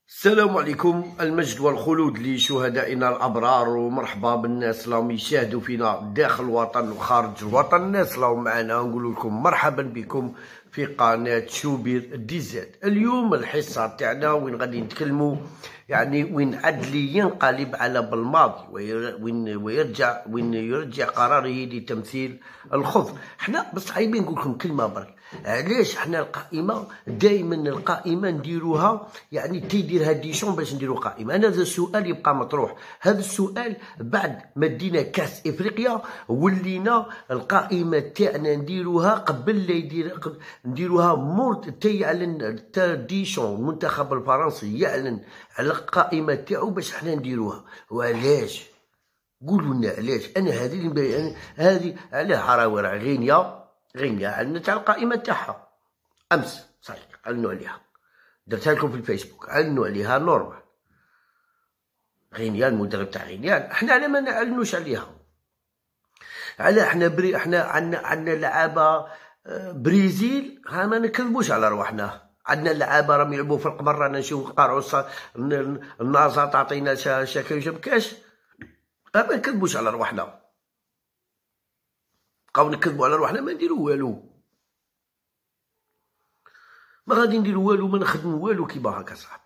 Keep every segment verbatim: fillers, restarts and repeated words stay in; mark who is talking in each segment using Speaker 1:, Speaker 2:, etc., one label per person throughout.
Speaker 1: السلام عليكم، المجد والخلود لشهدائنا الأبرار، ومرحبا بالناس اللي يشاهدوا فينا داخل الوطن وخارج الوطن. الناس اللي معنا نقول لكم مرحبا بكم في قناة شوبير دي زاد. اليوم الحصة تاعنا وين غادي نتكلموا يعني وين عدلي ينقلب على بالماضي وين ويرجع وين يرجع قراره لتمثيل الخضر. حنا بس عايبين نقول لكم كلمة برك، علاش حنا القائمة دائما القائمة نديروها يعني تيديرها ديشون باش نديرو قائمة؟ أنا هذا السؤال يبقى مطروح. هذا السؤال بعد ما دينا كاس إفريقيا ولينا القائمة تاعنا نديروها قبل لا يدير نديروها مور تيعلن ديشون المنتخب الفرنسي يعلن على القائمة تاعو باش حنا نديروها. وعلاش؟ قولوا لنا علاش. أنا هذه اللي هذه علاه حراوي غينيا غينيا عندنا تاع القائمة تاعها أمس صحيح علنوا عليها، درتها لكم في الفيسبوك، علنوا عليها نورمال. غينيا المدرب تاع غينيا، حنا على ما نعلنوش عليها؟ على حنا بري حنا عندنا عندنا لعابة بريزيل، ها ما نكذبوش على رواحنا. عندنا اللعابة راهم يلعبوا في القمر، رانا نشوف قارعوا النازا تعطينا شاكل جمكاش، ما نكذبوش على رواحنا. بقاو نكذبوا على رواحنا ما نديرو والو، ما غادي نديرو والو، ما نخدمو والو كيما هكا صاحبي.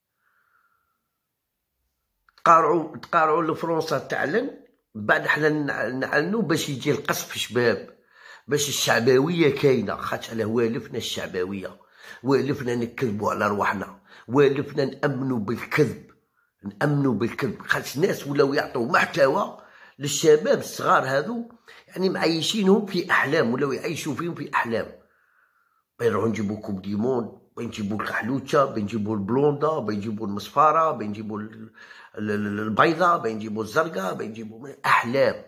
Speaker 1: تقارعوا تقارعوا لفرنسا تعلن، بعد حنا نعلنو باش يجي القصف شباب، باش الشعبويه كاينه، خاطش على والفنا الشعبويه، والفنا نكذبوا على رواحنا، والفنا نامنوا بالكذب، نامنوا بالكذب، خاطش الناس ولاو يعطوا محتوى للشباب الصغار هذو، يعني معيشينهم في احلام، ولاو يعيشوا فيهم في احلام. بنروحو نجيبو كوب ديمون، بنجيبو الكحلوتشا، بنجيبو البلوندا، بنجيبو المصفاره، بنجيبو البيضاء، بنجيبو الزرقاء، بنجيبو احلام.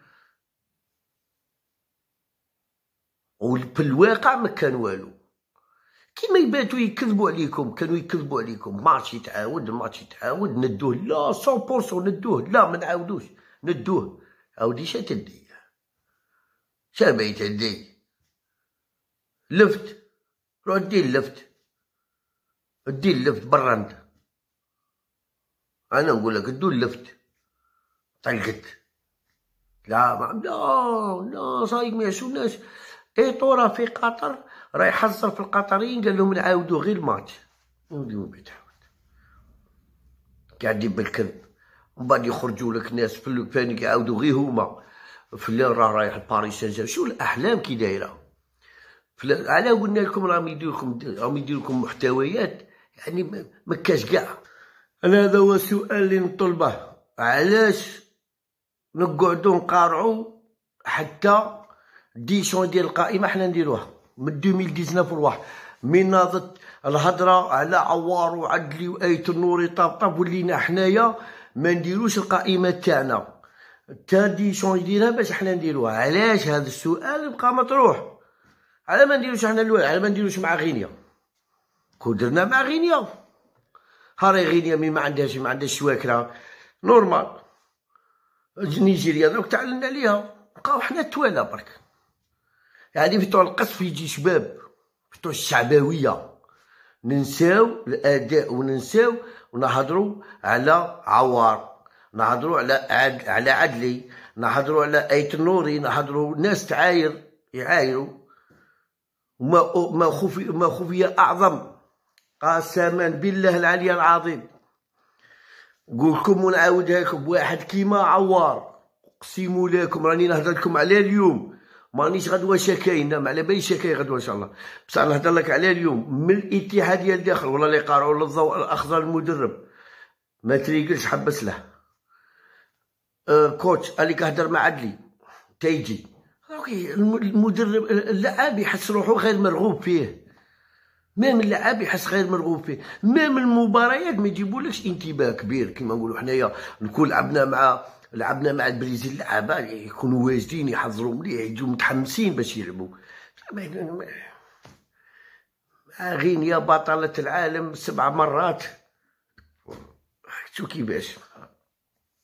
Speaker 1: وفي الواقع ما كان والو، كيما يباتوا يكذبوا عليكم، كانوا يكذبوا عليكم. ماتش يتعاود الماتش يتعاود ندوه، لا مية بالمية ندوه، لا ما نعاودوش ندوه. عاودي شا تدي شا بغيت تدي لفت، روح دير لفت، دير لفت برا انت. انا نقول لك دو لفت طلقت. لا ما لا لا صايق ما يعيشوناش. ايطورا في قطر راه يحذر في القطريين، قال لهم نعاودوا غير الماتش. وديما بيتعاود قاعدين بالكذب، ومن بعد يخرجوا لك ناس في فين يعاودوا غير هما في اللي راه رايح باريس سان جيرمان. شو الاحلام كي دايره؟ على قلنا لكم راهم يديروا لكم راهم يديروا لكم محتويات يعني ما كاش كاع. انا هذا هو السؤال اللي نطلبه، علاش نقعدوا نقارعوا حتى ديشون ديال القائمه حنا نديروها من ألفين وتسعطاش الواحد، من ناضت الهضره على عوار وعدلي وايت النوري طبطب، ولينا حنايا ما نديروش القائمه تاعنا، تا ديشون يديرها باش حنا نديروها. علاش هذا السؤال بقى مطروح؟ على ما نديروش حنا الاول، على ما نديروش مع غينيا. كون درنا مع غينيا، هاراي غينيا مي ما عندهاش ما عندهاش شواكره نورمال. نيجيريا دوك تعلن عليها، بقاو حنا توالى برك. يعني بتوع القصف يجي شباب بتوع الشعبويه، ننساو الاداء وننساو ونهضروا على عوار، نهضروا على عد... على عدلي، نهضروا على ايت النوري، نهضروا ناس تعاير يعايروا. وما ما خفي ما خفي اعظم، قسما بالله العلي العظيم نقول لكم ونعاودها لكم، واحد كيما عوار اقسم لكم راني نهضر لكم عليه اليوم، مانيش غدوه شكاين، على بالي شكاين غدوه ان شاء الله، بصح نهضر لك عليه اليوم من الاتحاديه الداخل والله اللي قارعوا للضوء الاخضر المدرب ما تريقلش حبس له. أه كوتش اللي كهدر مع عدلي تيجي المدرب اللاعب يحس روحو غير مرغوب فيه، ميم اللاعب يحس غير مرغوب فيه، ميم المباريات ما يجيبولكش انتباه كبير كيما نقولوا حنايا. نكون لعبنا مع لعبنا مع البرازيل لعابه يكونوا واجدين يحضروا مليح يجوا متحمسين باش يلعبوا. مع غينيا بطلة العالم سبع مرات، شو كيفاش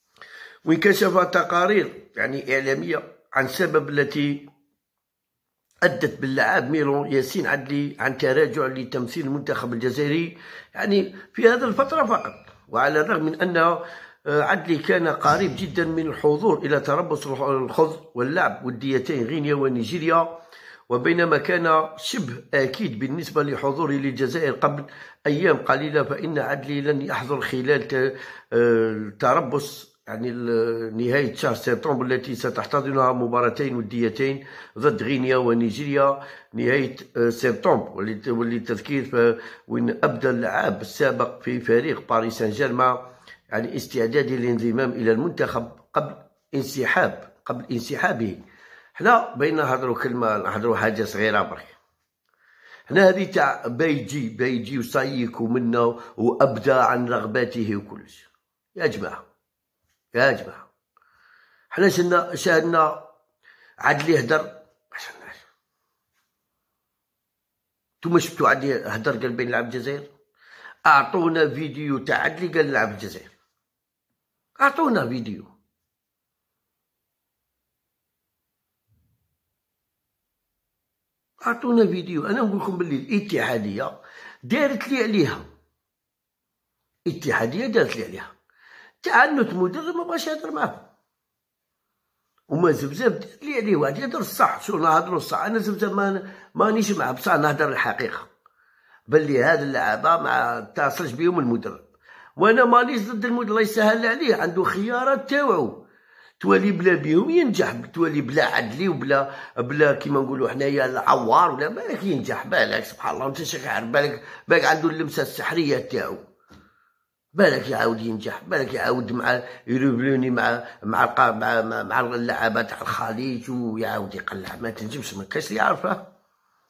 Speaker 1: وين كشف تقارير يعني اعلاميه عن سبب التي أدت باللعاب ميلون ياسين عدلي عن تراجع لتمثيل المنتخب الجزائري يعني في هذه الفترة فقط. وعلى الرغم من أن عدلي كان قريب جدا من الحضور إلى تربص الخضر واللعب وديتين غينيا ونيجيريا، وبينما كان شبه أكيد بالنسبة لحضوره للجزائر قبل أيام قليلة، فإن عدلي لن يحضر خلال تربص يعني نهاية شهر سبتمبر التي ستحتضنها مباراتين وديتين ضد غينيا ونيجيريا نهاية سبتمبر. وللتذكير وإن أبدى اللاعب السابق في فريق باريس سان جيرمان يعني استعداده للانضمام إلى المنتخب قبل انسحاب قبل انسحابه. حنا بينا نهضروا كلمة نهضروا حاجة صغيرة برك. حنا هذه تاع بيجي بيجي وصيكوا منا وأبدى عن رغباته وكلش. يا جماعة يا جماعة حنا شنا شاهدنا عدلي هدر. نتوما شفتوا عدلي هدر قال بين لعب الجزائر؟ أعطونا فيديو تاع عدلي قال لعب الجزائر، أعطونا فيديو. أعطونا فيديو. أنا نقول لكم باللي الاتحادية دارت لي عليها، الاتحادية دارت لي عليها. تعنت مدرب ما بغاش يهضر معاه، وما زبزب دارت لي عليه. واحد يهضر الصح، شو نهضروا الصح. أنا زبزب ما مانيش معاه، بصح نهضر الحقيقة باللي هاد اللعابة ما اتصلش بهم المدرب، وأنا مانيش ضد المدرب. الله يسهل عليه، عنده خيارات تاوعو. تولي بلا بيهم ينجح، تولي بلا عدلي وبلا بلا كيما نقولوا حنايا العوار ولا بالك ينجح. بالك سبحان الله انت شاك عارف، بالك بالك عنده اللمسه السحريه تاعو، بالك يعاود ينجح، بالك يعاود مع يروبلوني مع مع مع مع, مع اللعابه تاع الخليج ويعاود يقلع. ما تنجمش، ما كاش اللي يعرفه.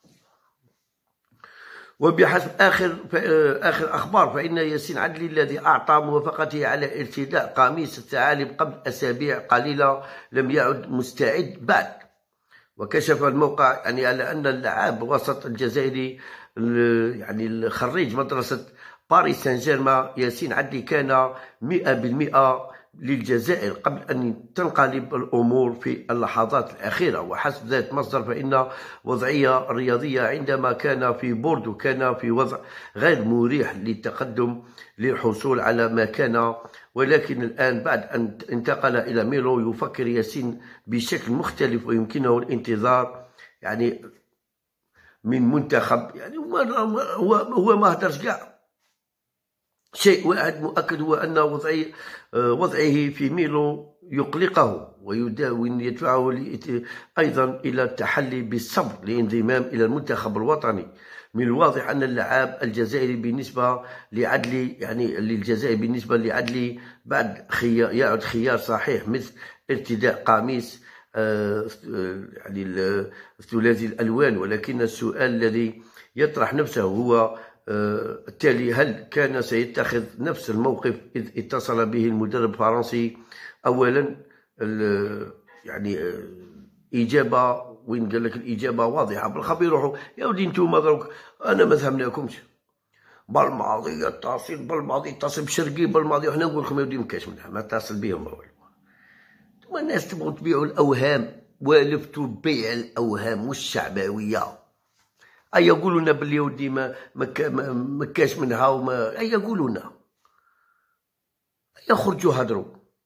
Speaker 1: وبحسب آخر آخر أخبار فإن ياسين عدلي الذي أعطى موافقته على ارتداء قميص الثعالب قبل أسابيع قليلة لم يعد مستعد بعد. وكشف الموقع يعني على أن اللاعب وسط الجزائري يعني خريج مدرسة باريس سان جيرمان ياسين عدلي كان مئة بالمئة للجزائر قبل أن تنقلب الأمور في اللحظات الأخيرة. وحسب ذات مصدر فإن وضعية الرياضية عندما كان في بوردو كان في وضع غير مريح للتقدم للحصول على ما كان، ولكن الآن بعد أن انتقل إلى ميلو يفكر ياسين بشكل مختلف ويمكنه الانتظار يعني من منتخب. يعني هو هو ما هدرش كاع. شيء واحد مؤكد هو أن وضعي وضعه في ميلو يقلقه ويدفعه أيضا إلى التحلي بالصبر للانضمام إلى المنتخب الوطني. من الواضح أن اللاعب الجزائري بالنسبة لعدلي يعني للجزائر بالنسبة لعدلي بعد خيار يعد خيار صحيح مثل ارتداء قميص يعني الثلاثي الألوان. ولكن السؤال الذي يطرح نفسه هو التالي: هل كان سيتخذ نفس الموقف إذ اتصل به المدرب الفرنسي؟ أولا يعني إجابة وين قال لك الإجابة واضحة بالخبر. يروحوا يا ودي نتوما دروك أنا ما فهمناكمش. بالماضي يتصل بالماضي يتصل بشرقي بالماضي، وحنا نقول لكم يا ودي مكاش منها ما اتصل بهم. ثم الناس تبغوا تبيعوا الأوهام، والفتوا بيع الأوهام والشعبوية. أيا يقولوا لنا باللي ودي ما ما كاش منها وما أيا يقولوا لنا، أيا خرجوا هضروا.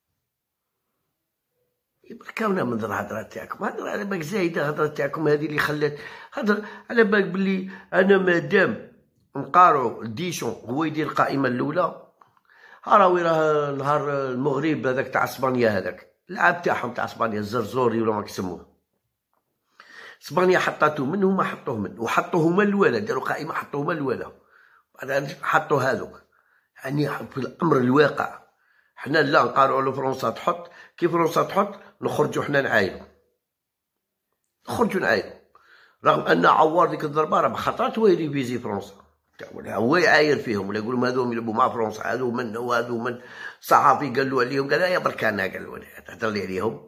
Speaker 1: بركاونا من الهضره تاعكم، هضر على بالك زايده الهضره تاعكم هذه اللي خلات هضر على بالك باللي انا مادام نقارعوا ديشون هو يدير القائمه الاولى. هراوي راه نهار المغرب هذاك تاع اسبانيا، هذاك اللعاب تاعهم تاع اسبانيا الزرزوري ولا ما يسموه، اسبانيا حطاتو من هما حطوه من وحطوه هما الاولى، داروا قائمه حطوه هما الاولى، بعد حطوا هذوك. يعني في الامر الواقع حنا لا نقارعوا لفرنسا تحط، كي فرنسا تحط نخرجوا حنا نعايروا، نخرجوا نعايروا، رغم ان عوار ديك الضربه راه بخطرات هو يريفيزي فرنسا، هو يعاير فيهم ولا يقول هذوهم يلعبوا مع فرنسا، هذو من وهذو من. صحافي قال له عليهم، قال يا بركانا، قال له تهضر لي عليهم.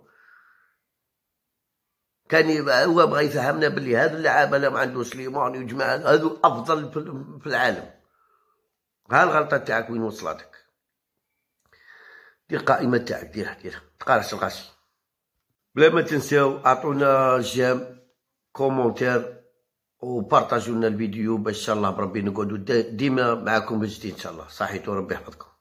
Speaker 1: كان هو بغى يفهمنا باللي هذا اللعابه لا ما عنده سليمان وجماعه هذو افضل في العالم. ها الغلطه تاعك وين وصلتك. دير القائمه تاعك، ديرها ديرها تقارش الغاشي. بلا ما تنساو اعطونا جام كومونتير وبارطاجوا لنا الفيديو باش ان شاء الله بربي نقعدوا ديما معاكم بجديد ان شاء الله. صحيتو ربي يحفظكم.